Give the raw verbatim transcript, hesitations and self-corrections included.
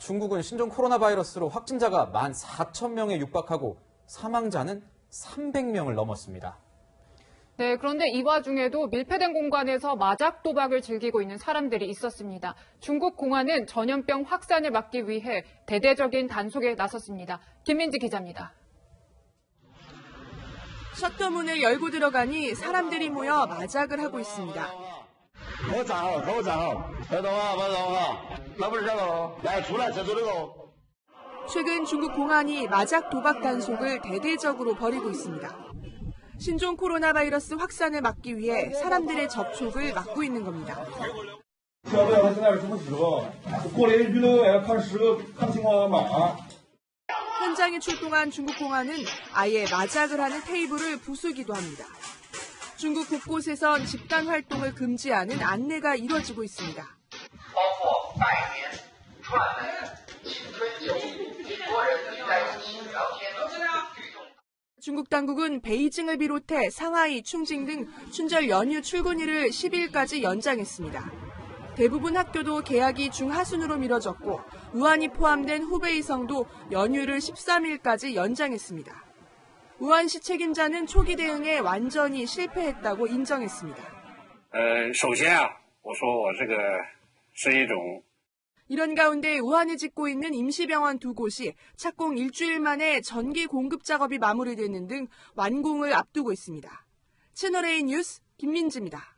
중국은 신종 코로나 바이러스로 확진자가 만 사천 명에 육박하고 사망자는 삼백 명을 넘었습니다. 네, 그런데 이 와중에도 밀폐된 공간에서 마작 도박을 즐기고 있는 사람들이 있었습니다. 중국 공안은 전염병 확산을 막기 위해 대대적인 단속에 나섰습니다. 김민지 기자입니다. 셔터문을 열고 들어가니 사람들이 모여 마작을 하고 있습니다. 최근 중국 공안이 마작 도박 단속을 대대적으로 벌이고 있습니다. 신종 코로나 바이러스 확산을 막기 위해 사람들의 접촉을 막고 있는 겁니다. 현장에 출동한 중국 공안은 아예 마작을 하는 테이블을 부수기도 합니다. 중국 곳곳에선 집단 활동을 금지하는 안내가 이뤄지고 있습니다. 중국 당국은 베이징을 비롯해 상하이, 충칭 등 춘절 연휴 출근일을 십 일까지 연장했습니다. 대부분 학교도 개학이 중하순으로 미뤄졌고 우한이 포함된 후베이성도 연휴를 십삼 일까지 연장했습니다. 우한시 책임자는 초기 대응에 완전히 실패했다고 인정했습니다. 이런 가운데 우한에 짓고 있는 임시병원 두 곳이 착공 일주일 만에 전기 공급 작업이 마무리되는 등 완공을 앞두고 있습니다. 채널A 뉴스 김민지입니다.